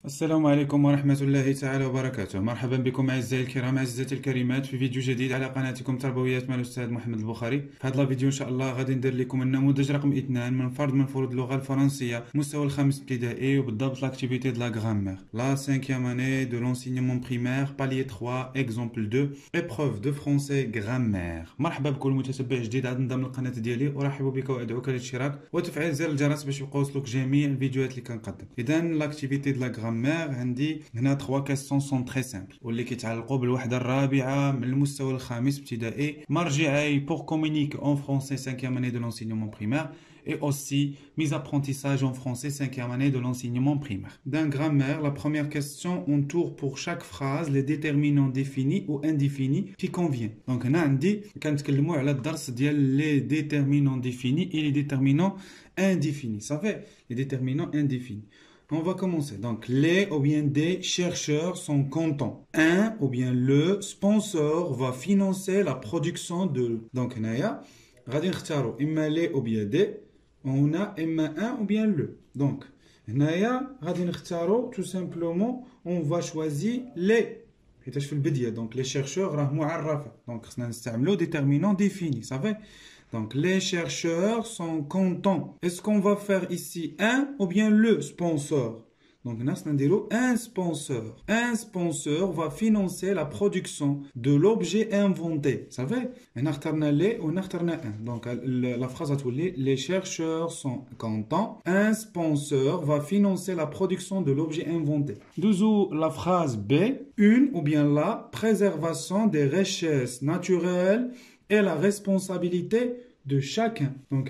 السلام عليكم ورحمة الله تعالى وبركاته. مرحبا بكم أعزائي الكرام أعزائي الكريمات في فيديو جديد على قناتكم تربويات مع الأستاذ محمد البخاري. في هذا الفيديو إن شاء الله غادي ندير لكم النموذج رقم 2 من فرض من فروض اللغة الفرنسية مستوى الخامس ابتدائي وبالضبط لاكتيفيتي دو لا غرامير لا 5e année de l'enseignement primaire palier 3 exemple 2 épreuve de français grammaire. مرحبا بكل متتبع جديد عاد انضم للقناة ديالي، أرحب بك وأدعوك للاشتراك وتفعيل زر الجرس باش يوصلوك جميع الفيديوهات اللي كنقدم. إذا لاكتيفيتي دو لا غرامير عندي هنا 3 كيسيون سون تري سامبل واللي كيتعلقوا بالوحده الرابعه من المستوى الخامس ابتدائي. مرجعي pour communiquer en français 5e année de l'enseignement primaire et aussi mes apprentissages en français 5e année de l'enseignement primaire. Dans grammaire, la première question entoure pour chaque phrase les déterminants définis ou indéfinis qui conviennent. Donc هنا عندي كنتكلموا على الدرس ديال les déterminants définis et les déterminants indéfinis. Ça fait les déterminants indéfinis. On va commencer. Donc, les ou bien des chercheurs sont contents. Un ou bien le sponsor va financer la production de... Donc, هنايا غادي نختاروا إما les ou bien des. On a إما un ou bien le. Donc, هنايا غادي نختاروا tout simplement on va choisir les. حيتاش في البداية. Donc, les chercheurs راه معرفة. Donc, خصنا نستعملوا déterminant défini. Ça va? Donc, les chercheurs sont contents. Est-ce qu'on va faire ici un ou bien le sponsor? Donc, un sponsor. Un sponsor va financer la production de l'objet inventé. Vous savez? On a les ou on a un. Donc, la phrase a tout les chercheurs sont contents. Un sponsor va financer la production de l'objet inventé. D'où la phrase B. Une ou bien la préservation des richesses naturelles et la responsabilité de chacun. Donc,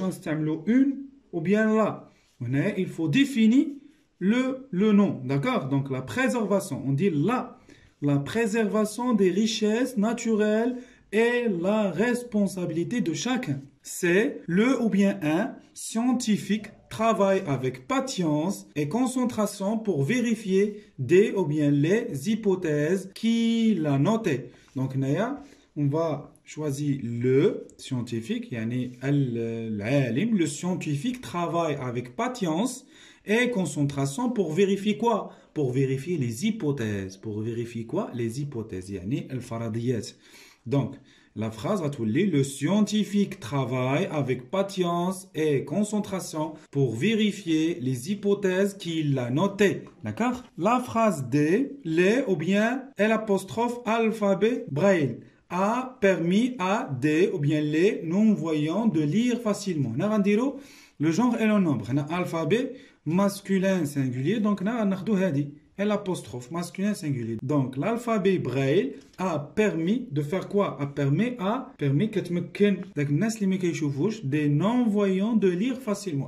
une ou bien là. Il faut définir le nom. D'accord? Donc, la préservation. On dit là. La préservation des richesses naturelles et la responsabilité de chacun. C'est le ou bien un scientifique travaille avec patience et concentration pour vérifier des ou bien les hypothèses qu'il a notées. Donc, on va choisir le scientifique, le scientifique travaille avec patience et concentration pour vérifier quoi? Pour vérifier les hypothèses. Pour vérifier quoi? Les hypothèses, الفرضيات. Donc, la phrase va tout lire. Le scientifique travaille avec patience et concentration pour vérifier les hypothèses qu'il a notées. D'accord? La phrase D, les ou bien l'apostrophe alphabet braille a permis à des ou bien les non-voyants de lire facilement. Le genre et le nombre. Alphabet masculin singulier. Donc, on a l'apostrophe masculin singulier. Donc, l'alphabet braille a permis de faire quoi? A permis des non-voyants de lire facilement.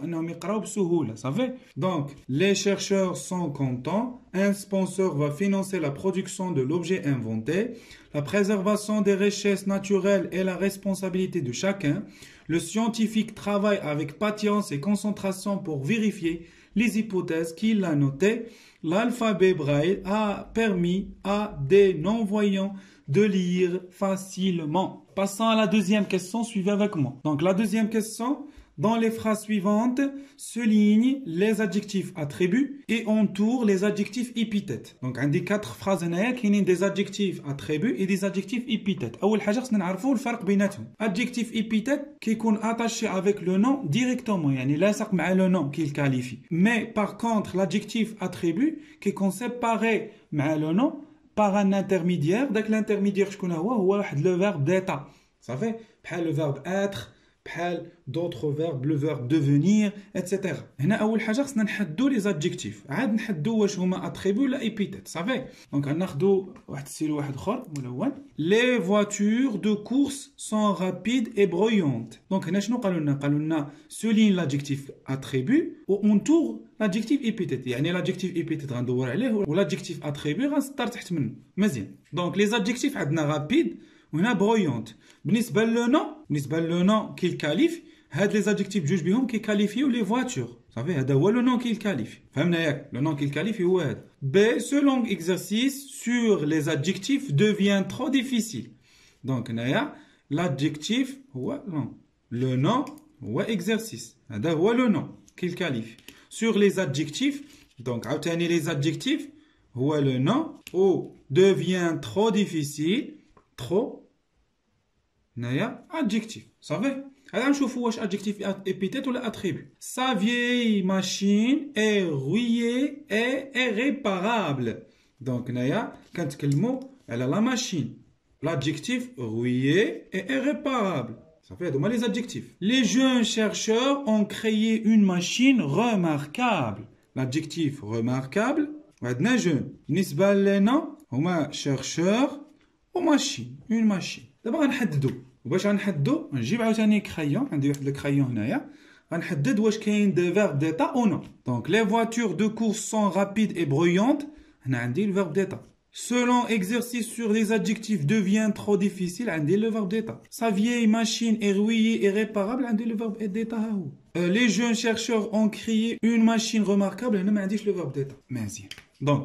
Donc, les chercheurs sont contents. Un sponsor va financer la production de l'objet inventé. La préservation des richesses naturelles est la responsabilité de chacun. Le scientifique travaille avec patience et concentration pour vérifier les hypothèses qu'il a notées. L'alphabet braille a permis à des non-voyants de lire facilement. Passons à la deuxième question, suivez avec moi. Donc la deuxième question, dans les phrases suivantes, souligne les adjectifs attributs et entoure les adjectifs épithètes. Donc on a 4 phrases qui ont des adjectifs attributs et des adjectifs épithètes. أول حاجة خصنا نعرفوا الفرق بيناتهم. Adjectif épithète كيكون attaché avec le nom directement, يعني لاصق مع le nom qu'il qualifie. Mais par contre l'adjectif attribut كيكون séparé مع le nom par un intermédiaire. داك l'intermédiaire شكون هو واحد le verbe d'état. Ça fait بحال le verbe être, بحال d'autres verbes, le verbe devenir, etc. هنا أول حاجة خصنا نحدو les adjectifs. عاد نحدو واش هما attributs ولا épithètes. صافي. دونك غناخدو واحد السيلو واحد آخر ملون. Les voitures de course sont rapides et bruyantes. دونك هنا شنو قالوا لنا؟ قالوا لنا souligne l'adjectif attribut و entoure l'adjectif épithète. يعني l'adjectif épithète غندور عليه و l'adjectif attribut غنسطر تحت منه. مزيان. دونك les adjectifs عندنا rapide وهنا برويونت. بالنسبه لو نون كي الكاليف هاد لي زادجيكتيف بجوج بهم كيكاليفيو لي فواتور. صافي هذا هو لو نون كي الكاليفي. فهمنا ياك؟ لو نون كي الكاليفي هو هذا. B ce long exercice sur les adjectifs devient trop difficile. دونك هنايا l'adjectif هو le nom هو exercice. هذا هو لو نون كي الكاليفي. Sur les adjectifs Donc عاوتاني les adjectifs هو le nom ou devient trop difficile trop هنايا adjectif صافي. هذا نشوفوا واش adjectif épithète ولا attribut. Sa vieille machine est rouillée et irréparable. Donc هنايا كنتكلموا على la machine. L'adjectif rouillé et irréparable. Ça fait les adjectifs. Les jeunes chercheurs ont créé une machine remarquable. L'adjectif remarquable. وعندنا jeune. بالنسبة لنا هما chercheurs و machine. Une machine. دابا غنحددوا. وباش غنحددوا نجيب عاوتاني كرايون. عندي واحد الكرايون هنايا. غنحدد واش كاين دي verbe d'état ou non. Donc les voitures de course sont rapides et bruyantes. هنا عندي le verbe d'état. Selon exercice sur les adjectifs devient trop difficile, on dit le verbe d'état. Sa vieille machine est rouillée et réparable, on dit le verbe d'état. Les jeunes chercheurs ont créé une machine remarquable, on dit le verbe d'état. Donc,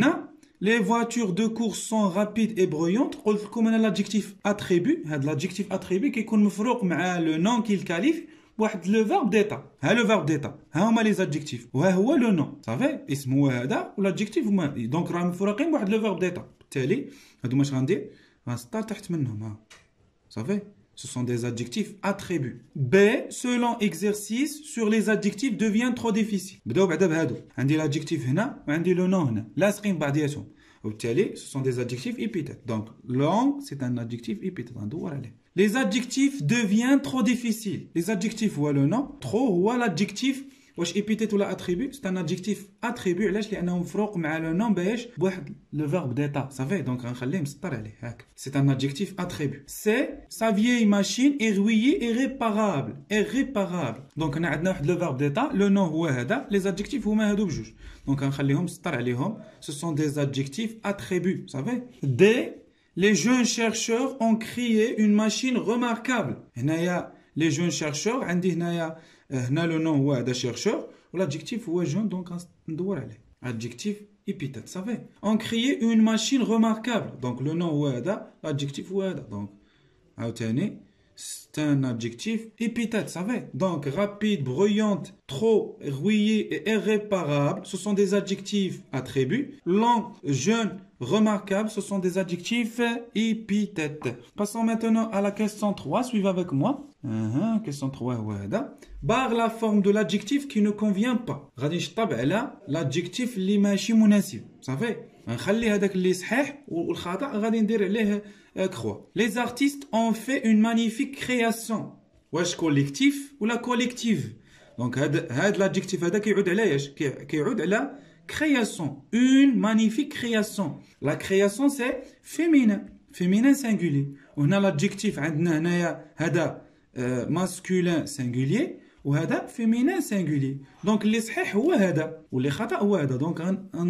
les voitures de course sont rapides et bruyantes. قلت لكم أنا l'adjectif attribut, هذا l'adjectif attribut كيكون مفروق مع le nom qu'il qualifie. واحد لو فيرب ديتا. ها لو فيرب ديتا ها هما لي زادجيكتيف وها هو لو نون صافي. اسم هو هذا والادجيكتيف هما دونك راهم مفرقين بواحد لو فيرب ديتا. بالتالي هادو واش غندير غنسطر تحت منهم ها صافي. Ce sont des adjectifs attributs. B, selon exercice sur les adjectifs devient trop difficile. بداو بعدا بهادو. عندي l'adjectif هنا وعندي le nom هنا لاصقين بعضياتهم. وبالتالي ce sont des adjectifs épithètes. Donc long c'est un adjectif épithète. غندور عليه. Les adjectifs deviennent trop difficiles. Les adjectifs هو le nom. Trop هو l'adjectif. واش épithète ولا attribut. C'est un adjectif attribut. علاش لأنه مفروق مع le nom باش بواحد le verbe d'état. صافي دونك غنخليه مسطر عليه هاك. C'est un adjectif attribut. C'est sa vieille machine est rouillée et réparable. Irréparable. دونك هنا عندنا واحد le verbe d'état. Le nom هو هذا. Les adjectifs هما هادو بجوج. دونك غنخليهم مسطر عليهم. Ce sont des adjectifs attributs. صافي. D. Les jeunes chercheurs ont créé une machine remarquable. هنايا les jeunes chercheurs عندي هنايا هنا le nom هو هذا chercheur والadjectif هو jeune دونك ندور عليه. Adjectif épithète صافي. ont créé une machine remarquable. Donc le nom هو هذا l'adjectif هو هذا. Donc عاوتاني c'est un adjectif épithète صافي. Donc rapide, bruyante, trop, rouillé et irréparable, ce sont des adjectifs attributs. Lent, jeune, remarquable, ce sont des adjectifs épithètes. Passons maintenant à la question 3, suivez avec moi. Question 3 barre la forme de l'adjectif qui ne convient pas. غادي نشطب على l'adjectif اللي ماشي مناسب صافي. غنخلي هذاك اللي صحيح والخطا غادي ندير عليه كخوا. Les artistes ont fait une magnifique création. واش كوليكتيف ولا كوليكتيف؟ دونك هاد l'adjectif هذا كيعود على اش؟ كيعود على création. Une magnifique création. La création c'est féminin. Féminin singulier. وهنا l'adjectif عندنا هنايا هذا masculin singulier وهذا féminin singulier. دونك اللي صحيح هو هذا واللي خطا هو هذا. دونك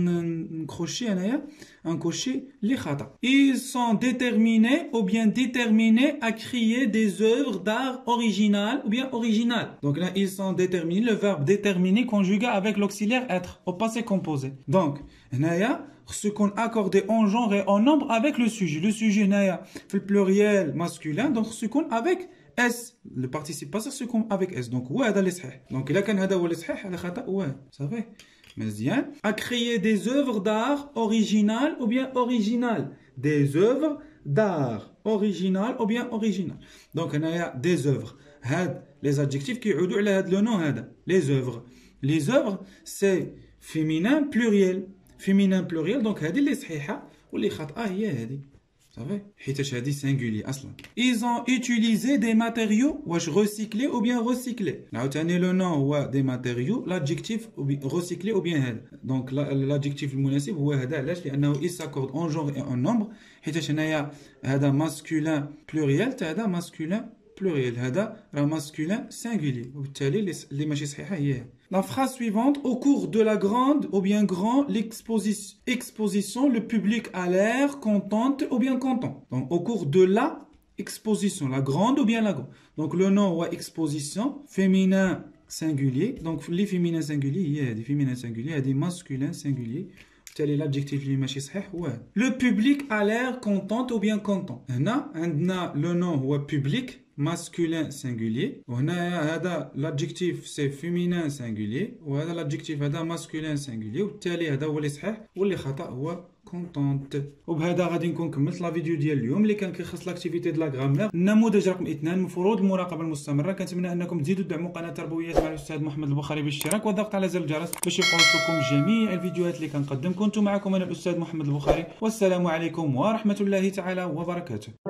نكروشي هنايا نكوشي اللي خطا. Ils sont déterminés ou bien déterminés à créer des œuvres d'art originales ou bien originales. Donc là ils sont déterminés, le verbe déterminer conjugué avec l'auxiliaire être au passé composé. Donc هنايا خصو يكون accordé en genre et en nombre avec le sujet. Le sujet هنايا في le pluriel masculin donc خصو يكون avec S. Le participe passé c'est comme avec S. Donc هو هذا اللي صحيح. Donc إلا كان هذا هو اللي صحيح هذا خطأ هو صافي. مزيان. À créer des œuvres d'art originales ou bien originales. Des œuvres d'art originales ou bien originales. Donc هنايا des œuvres. هاد les adjectifs كيعودوا على هاد le nom هذا. Les œuvres. Les œuvres c'est féminin pluriel. Féminin pluriel donc هذه اللي صحيحة واللي خطأ هي هذه. صافي حيتاش هذه singulier اصلا. Ils ont utilisé des matériaux واش recyclés ou bien recyclés. عاوتاني le nom هو des matériaux l'adjectif recyclé ou bien هذا. Donc l'adjectif المناسب هو هذا علاش لانه il s'accorde en genre et en nombre حيتاش هنايا هذا masculin pluriel تاع هذا masculin pluriel هذا راه masculin singulier وبالتالي اللي ماشي صحيحه هي. La phrase suivante, au cours de la grande ou bien grand exposition, le public a l'air contente ou bien content. Donc, au cours de la exposition, la grande ou bien la grande. Donc, le nom ou exposition, féminin singulier. Donc, les féminins singuliers, il y a des féminins singuliers, il y a des masculins singuliers. Tel est l'adjectif qui est صحيح. Le public a l'air contente ou bien content. Là, on a le nom ou public. ماسكولين سينغولي، وهنا هذا لادجيكتيف سي فيمينان سينغولي، وهذا لادجيكتيف هذا ماسكولين سينغولي، وبالتالي هذا هو اللي صحيح واللي خطا هو كونطونت. وبهذا غادي نكون كملت لا فيديو ديال اليوم اللي كان كيخص لاكتيفيتي ديال لا غرامير. النموذج رقم 2 مفروض المراقبه المستمره. كنتمنى انكم تزيدوا تدعموا قناه تربويات مع الاستاذ محمد البخاري بالاشتراك والضغط على زر الجرس باش يوصلكم جميع الفيديوهات اللي كنقدم. كنت معكم انا الاستاذ محمد البخاري، والسلام عليكم ورحمه الله تعالى وبركاته.